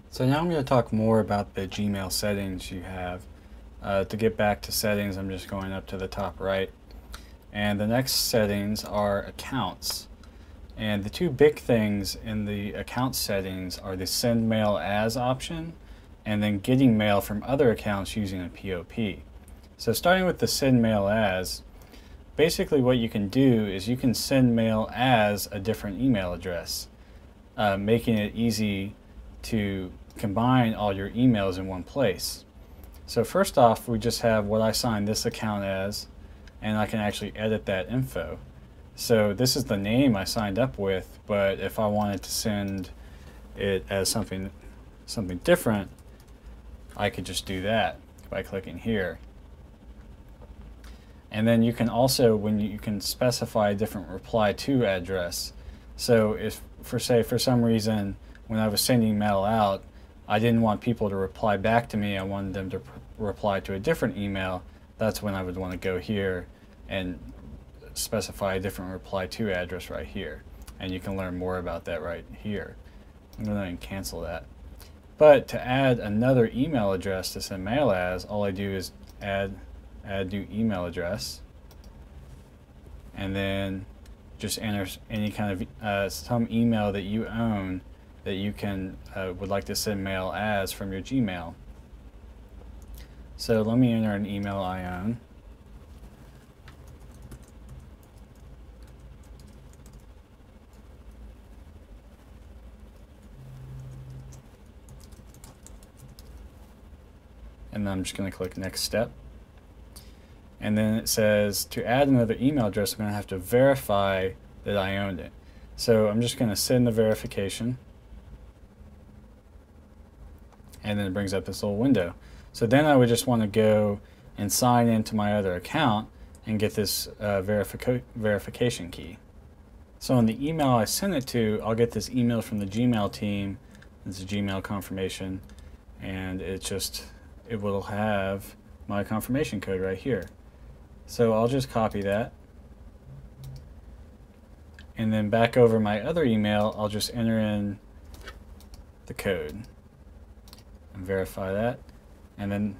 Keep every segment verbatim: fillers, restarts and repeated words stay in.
So now I'm going to talk more about the Gmail settings you have. Uh, to get back to settings, I'm just going up to the top right. And the next settings are accounts. And the two big things in the account settings are the send mail as option and then getting mail from other accounts using a P O P. So starting with the send mail as, basically what you can do is you can send mail as a different email address, uh, making it easy to combine all your emails in one place. So first off, we just have what I signed this account as, and I can actually edit that info. So this is the name I signed up with, but if I wanted to send it as something something different, I could just do that by clicking here. And then you can also, when you, you can specify a different reply to address. So if, for say, for some reason, when I was sending mail out, I didn't want people to reply back to me, I wanted them to reply to a different email, that's when I would want to go here and specify a different reply to address right here. And you can learn more about that right here. I'm going to cancel that. But to add another email address to send mail as, all I do is add add new email address, and then just enter any kind of uh, some email that you own that you can uh, would like to send mail as from your Gmail. So let me enter an email I own. And then I'm just going to click next step. And then it says to add another email address, I'm going to have to verify that I owned it. So I'm just going to send the verification. And then it brings up this little window. So then I would just want to go and sign into my other account and get this uh, verifica verification key. So in the email I sent it to, I'll get this email from the Gmail team. It's a Gmail confirmation, and it just it will have my confirmation code right here. So I'll just copy that, and then back over my other email, I'll just enter in the code and verify that, and then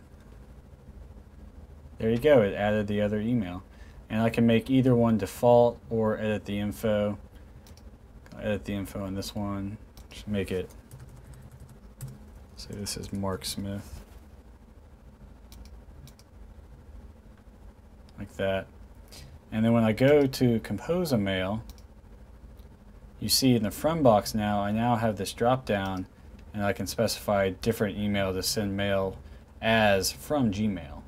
there you go, it added the other email. And I can make either one default or edit the info. I'll edit the info in this one, just make it, say this is Mark Smith. Like that. And then when I go to compose a mail, you see in the from box now, I now have this drop down, and I can specify a different email to send mail as from Gmail.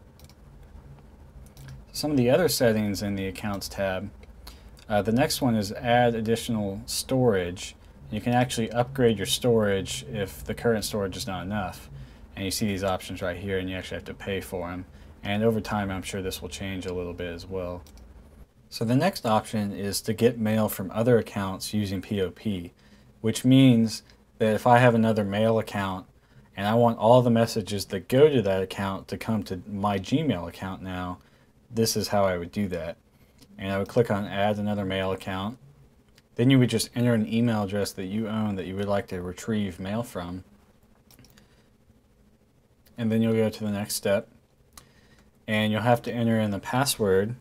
Some of the other settings in the accounts tab, uh, the next one is add additional storage. You can actually upgrade your storage if the current storage is not enough. And you see these options right here, and you actually have to pay for them. And over time, I'm sure this will change a little bit as well. So the next option is to get mail from other accounts using P O P, which means that if I have another mail account and I want all the messages that go to that account to come to my Gmail account now, this is how I would do that. And I would click on add another mail account. Then you would just enter an email address that you own that you would like to retrieve mail from. And then you'll go to the next step. And you'll have to enter in the password,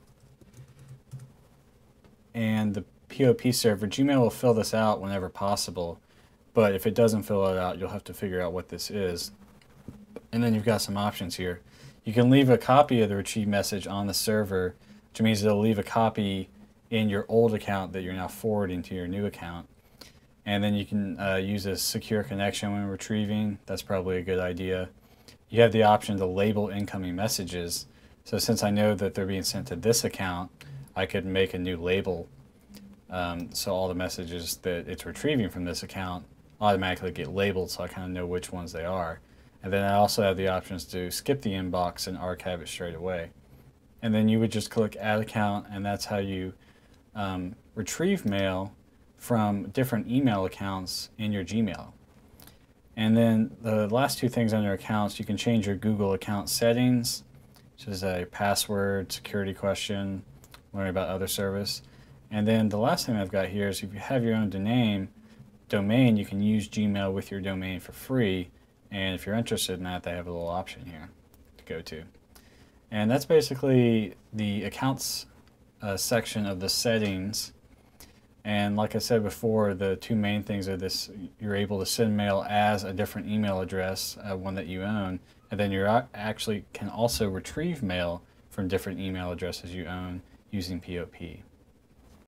and the P O P server, Gmail will fill this out whenever possible, but if it doesn't fill it out, you'll have to figure out what this is. And then you've got some options here. You can leave a copy of the retrieved message on the server, which means it'll leave a copy in your old account that you're now forwarding to your new account. And then you can uh, use a secure connection when retrieving. That's probably a good idea. You have the option to label incoming messages. So since I know that they're being sent to this account, I could make a new label. Um, so all the messages that it's retrieving from this account automatically get labeled, so I kind of know which ones they are. And then I also have the options to skip the inbox and archive it straight away. And then you would just click add account, and that's how you um, retrieve mail from different email accounts in your Gmail. And then the last two things under accounts, you can change your Google account settings, which is a password, security question, learn about other service. And then the last thing I've got here is if you have your own domain, domain, you can use Gmail with your domain for free, and if you're interested in that, they have a little option here to go to. And that's basically the accounts uh, section of the settings. And like I said before, the two main things are this: you're able to send mail as a different email address, uh, one that you own, and then you actually can also retrieve mail from different email addresses you own using P O P.